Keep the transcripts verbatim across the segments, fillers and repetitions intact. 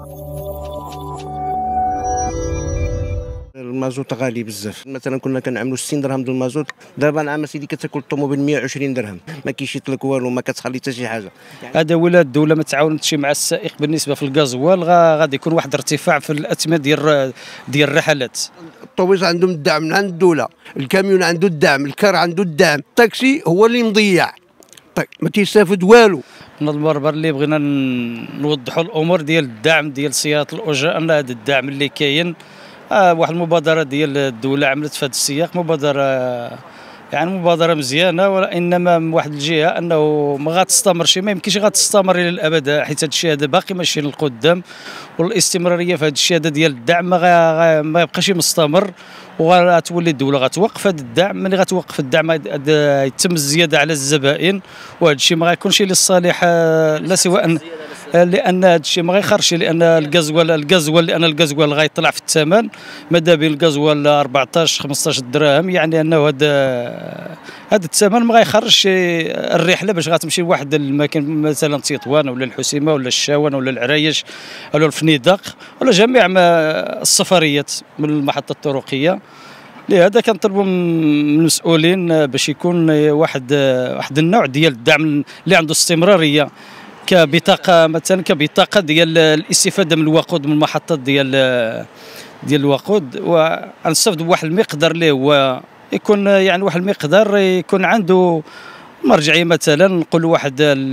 المازوت غالي بزاف، مثلا كنا كنعملوا ستين درهم ديال المازوت، دابا نعم سيدي كتاكل الطوموبيل مية وعشرين درهم، ما كيشيط لك والو، ما كتخلي حتى شي حاجه. هذا ولا الدوله ما تعاونتش مع السائق بالنسبه في الغازوال، غادي يكون واحد الارتفاع في الاثمنه ديال ديال الرحلات. الطوبيس عندهم الدعم من عند الدوله، الكاميون عنده الدعم، الكار عنده الدعم، الطاكسي هو اللي مضيع، طيب ما تيستافد والو. من البربر اللي بغينا نوضحوا الامور ديال الدعم ديال سياره الاجره، ان هذا الدعم اللي كاين آه واحد المبادره ديال الدوله عملت في هذا السياق، مبادره يعني مبادره مزيانه، وانما من واحد الجهه انه ما غاتستمرش، ما يمكنش غاتستمر الى الابد، حيت هذا الشيء هذا باقي ماشي للقدام، والاستمراريه في هذا الشيء هذا ديال الدعم ما, ما يبقاش مستمر، وغتولي الدوله غتوقف هذا الدعم. ملي غتوقف الدعم يتم الزياده على الزبائن، وهذا الشيء ما غيكونش للصالح لا سوى ان لان هذا الشيء ما غيخرجش، لان الغازوال الغازوال لان الغازوال غيطلع في الثمن، ماذا بين الغازوال أربعطاش خمسطاش دراهم، يعني انه هذا هذا الثمن ما غيخرجش الرحله باش غتمشي لواحد المكان مثلا تطوان ولا الحسيمه ولا الشاون ولا العرايش ولا الفنيدق ولا جميع السفريات من المحطه الطرقيه. لهذا كنطلبوا من المسؤولين باش يكون واحد واحد النوع ديال الدعم اللي عنده استمراريه، كبطاقه مثلا كبطاقه ديال الاستفاده من الوقود من المحطات ديال ديال الوقود، ونستافدوا بواحد المقدار اللي هو يكون يعني واحد المقدار يكون عنده مرجعيه، مثلا نقولوا واحد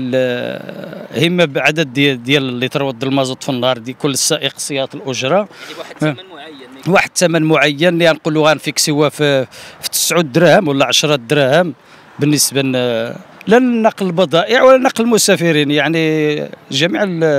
همه بعدد ديال ديال الليترات ديال المازوت في النهار دي كل سائق سياره الاجره، يعني واحد الثمن معين، واحد الثمن معين اللي نقولوا غنفيكسيوه في في تسعة دراهم ولا عشرة دراهم بالنسبه لا لنقل البضائع ولا نقل المسافرين، يعني جميع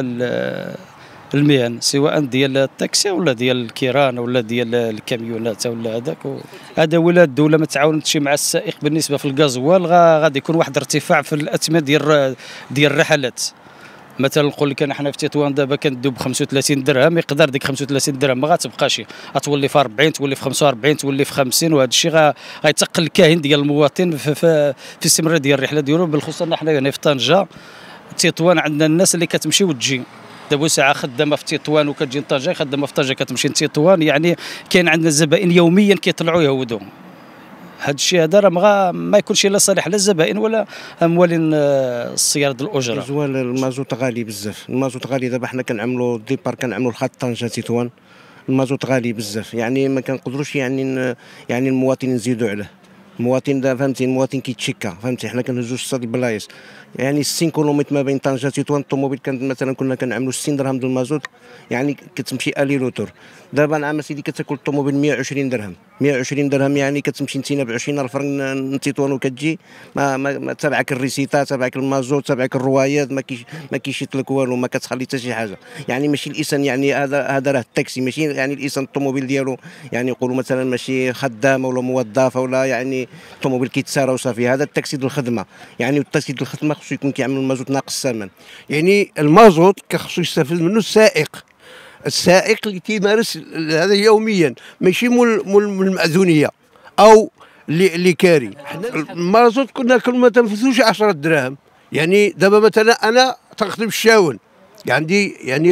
المهن سواء ديال التاكسي ولا ديال الكيران ولا ديال الكاميونات ولا هذاك. هذا ولا الدوله ما تعاونتش مع السائق بالنسبه في الغازوال، غادي يكون واحد الارتفاع في الاثمنه ديال ديال الرحلات. مثلا نقول لك انا حنا في تطوان دابا كندوب ب خمسة وثلاثين درهم، يقدر ديك خمسة وثلاثين درهم ما غتبقاش، غتولي في أربعين، تولي في خمسة وأربعين، تولي في خمسين، وهذا الشيء غيتقل الكاهن ديال المواطن في, في, في استمرار ديال الرحله ديالو. بالخصوص حنا هنا في طنجه تطوان عندنا الناس اللي كتمشي وتجي، دابا ساعه خدامه في تطوان وكتجي لطنجه، خدامه في طنجه كتمشي لتطوان، يعني كاين عندنا زبائن يوميا كيطلعوا يهودوا. هذا الشيء هذا راه ما, ما يكونش لا صالح لا الزبائن ولا اموالين السياره ديال الاجره. الغازوال المازوت غالي بزاف، المازوت غالي، دابا حنا كنعملوا ديبار كنعملوا الخط طنجه تطوان، المازوت غالي بزاف، يعني ما كنقدروش يعني يعني المواطن نزيدوا عليه، المواطن دا فهمتي، المواطن كيتشكى فهمتي، حنا كنهزوا ستة البلايص، يعني ستين كيلومتر ما بين طنجه تطوان، الطوموبيل كانت مثلا كنا كنعملوا ستين درهم ديال المازوت، يعني كتمشي الي روتور، دابا نعم سيدي كتاكل الطوموبيل مية وعشرين درهم، مية وعشرين درهم يعني كتمشي نتينا ب عشرين ألف فرنك لتطوان وكتجي، ما, ما, ما تبعك الريسيتا، تبعك المازوت، تبعك الروايات، ما كيش ما كيشيط لك والو، ما كتخلي حتى شي حاجه، يعني ماشي الانسان، يعني هذا هذا راه التاكسي، ماشي يعني الانسان الطوموبيل ديالو يعني يقولوا مثلا ماشي خدامه ولا موظفه ولا يعني الطوموبيل كيتسارى وصافي، هذا التاكسي ديال الخدمه، يعني التاكسي ديال الخدمه خصو يكون كيعمل المازوت ناقص الثمن. يعني المازوت كخصو يستافد منه السائق، السائق اللي تيمارس هذا يوميا، ماشي مول مول المأذونيه او اللي اللي كاري. حنا المازوت كنا كل ما تنفذوش عشرة دراهم، يعني دابا مثلا انا تنخدم الشاون، عندي يعني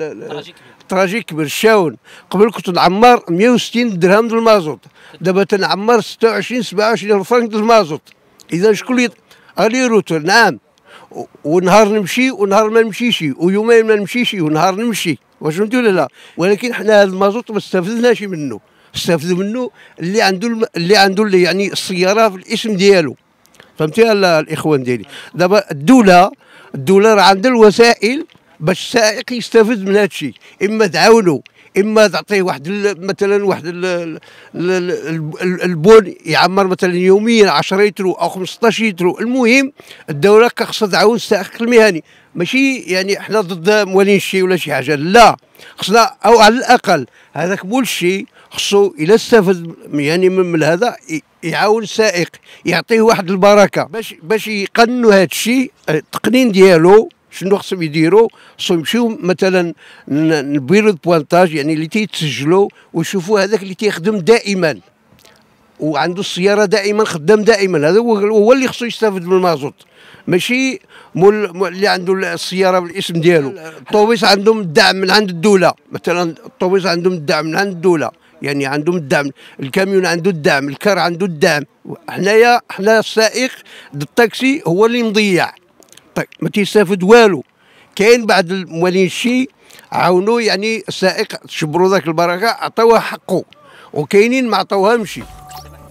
الطراجي كبير الشاون، قبل كنت نعمر مية وستين درهم ديال المازوت، دابا تنعمر ستة وعشرين سبعة وعشرين فرنك ديال المازوت. اذا شكون اللي روتور؟ نعم، ونهار نمشي ونهار ما نمشيش، ويومين ما نمشيش ونهار نمشي، واش فهمتي ولا لا؟ ولكن حنا هذا المازوت ما استفدناش منه، استفدوا منه اللي عنده الم... اللي عنده اللي يعني السياره في الاسم ديالو، فهمتي ولا الاخوان ديالي؟ دابا الدوله الدوله راه عندها الوسائل باش السائق يستافد من هذا الشيء، اما تعاونوا، اما تعطيه واحد مثلا واحد البون يعمر مثلا يوميا عشرة يترو او خمسطاش يترو، المهم الدوله خاصها تعاون السائق المهني، ماشي يعني احنا ضد موالين الشيء ولا شي حاجه، لا، خصنا او على الاقل هذاك مول الشيء خصو الا استفد يعني من هذا يعاون السائق، يعطيه واحد البركه باش باش يقنوا هذا الشيء، التقنين ديالو شنو خصهم يديروا؟ خصهم يمشيو مثلا نبيرو البوانتاج، يعني اللي تيتسجلوا ويشوفوا هذاك اللي تيخدم دائما وعنده السياره دائما خدام دائما، هذا هو اللي خصو يستافد من المازوت، ماشي مول مول اللي عنده السياره بالاسم ديالو. الطوبيس عندهم الدعم من عند الدوله، مثلا الطوبيس عندهم الدعم من عند الدوله، يعني عندهم الدعم، الكاميون عنده الدعم، الكار عنده الدعم. حنايا حنا السائق الطاكسي هو اللي مضيع، طيب ما تيستافد والو. كاين بعض الموالين الشي عاونوا يعني السائق، شبروا ذاك البركه، عطاوه حقه، وكاينين ما عطاوهمش.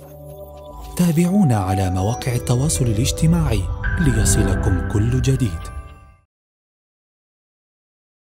تابعونا على مواقع التواصل الاجتماعي ليصلكم كل جديد.